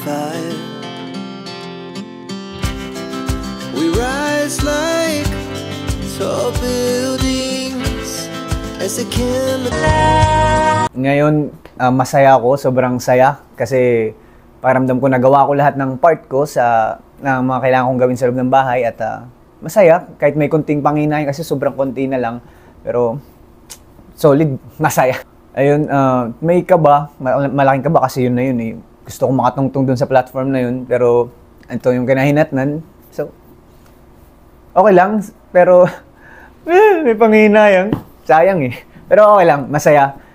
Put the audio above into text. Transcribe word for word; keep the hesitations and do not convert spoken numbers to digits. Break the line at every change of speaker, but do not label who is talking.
fire. We rise like tall buildings as the chemicals.
Ngayon, uh, masaya ako, sobrang saya kasi paramdam ko nagawa ko lahat ng part ko sa na mga kailangan kong gawin sa loob ng bahay at uh, masaya kahit may konting panghinay kasi sobrang konti na lang pero solid, masaya. Ayun, uh, may kaba, malaking kaba kasi yun na yun eh. Gusto kong makatungtong dun sa platform na yun pero ito yung kinahinatnan. So, okay lang pero eh, may panghinayang. Sayang eh. Pero okay lang, masaya.